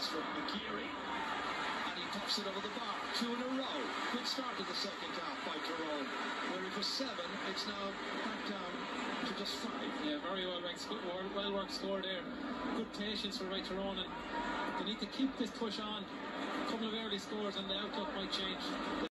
from McGeary, and he pops it over the bar. 2 in a row. Good start to the second half by Tyrone. Where it was 7, it's now back down to just 5. Yeah, very well worked score there. Good patience for Ray Tyrone, and they need to keep this push on. A couple of early scores and the outlook might change.